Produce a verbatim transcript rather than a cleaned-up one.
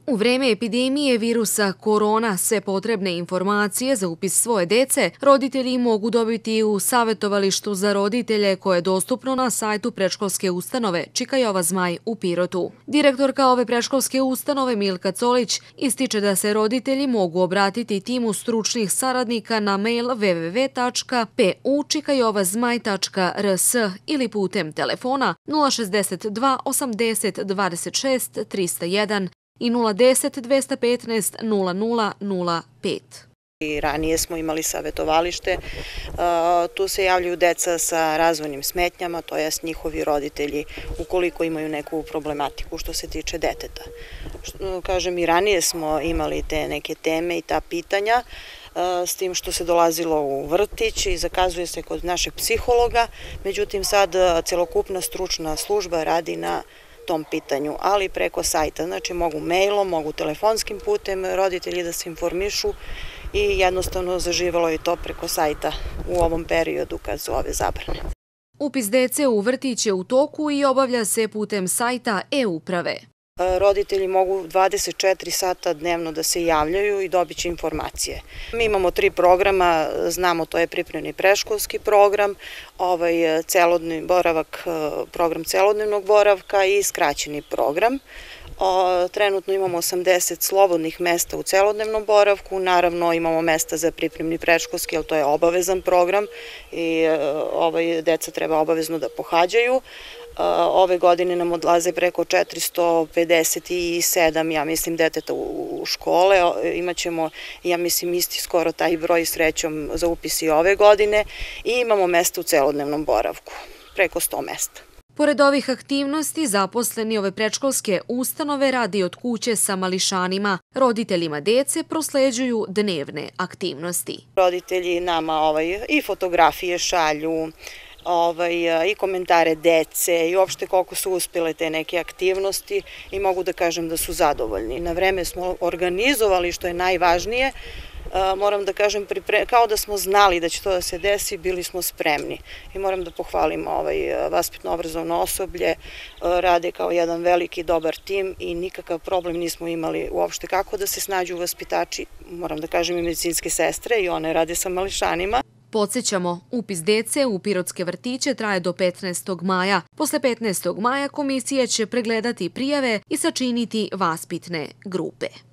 U vreme epidemije virusa korona sve potrebne informacije za upis svoje dece roditelji mogu dobiti u savjetovalištu za roditelje koje je dostupno na sajtu predškolske ustanove Čika Jova Zmaj u Pirotu. Direktorka ove predškolske ustanove Milka Colić ističe da se roditelji mogu obratiti timu stručnih saradnika na mail w w w tačka p u čika jova zmaj tačka r s ili putem telefona nula šezdeset dva osamdeset dvadeset šest trista jedan i nula deset dvesta petnaest nula nula nula pet. I ranije smo imali savjetovalište, tu se javljaju deca sa razvojnim smetnjama, to jest njihovi roditelji ukoliko imaju neku problematiku što se tiče deteta. Kažem, i ranije smo imali te neke teme i ta pitanja, s tim što se dolazilo u vrtić i zakazuje se kod našeg psihologa, međutim sad celokupna stručna služba radi na tom pitanju, ali preko sajta, znači mogu mailom, mogu telefonskim putem roditelji da se informišu i jednostavno zaživalo je to preko sajta u ovom periodu kad su ove zabrane. Upis dece u vrtić je u toku i obavlja se putem sajta e-uprave. Roditelji mogu dvadeset četiri sata dnevno da se javljaju i dobit će informacije. Mi imamo tri programa, znamo to je pripremni predškolski program, ovaj celodnevni boravak, program celodnevnog boravka i skraćeni program. Trenutno imamo osamdeset slobodnih mesta u celodnevnom boravku, naravno imamo mesta za pripremni predškolski, ali to je obavezan program i ovaj deca treba obavezno da pohađaju. Ove godine nam odlaze preko četiristo pedeset sedam, ja mislim, deteta u škole. Imaćemo, ja mislim, isti skoro taj broj srećom za upis i ove godine i imamo mesta u celodnevnom boravku, preko sto mesta. Pored ovih aktivnosti, zaposleni ove predškolske ustanove radi od kuće sa mališanima. Roditeljima dece prosleđuju dnevne aktivnosti. Roditelji nama i fotografije šalju, i komentare dece i uopšte koliko su uspjele te neke aktivnosti i mogu da kažem da su zadovoljni. Na vreme smo organizovali, što je najvažnije, moram da kažem, kao da smo znali da će to da se desi, bili smo spremni. I moram da pohvalim vaspitno-obrazovno osoblje, rade kao jedan veliki dobar tim i nikakav problem nismo imali uopšte kako da se snađu vaspitači, moram da kažem i medicinske sestre i one rade sa mališanima. Podsjećamo, upis dece u pirotske vrtiće traje do petnaestog maja. Posle petnaestog maja komisija će pregledati prijave i sačiniti vaspitne grupe.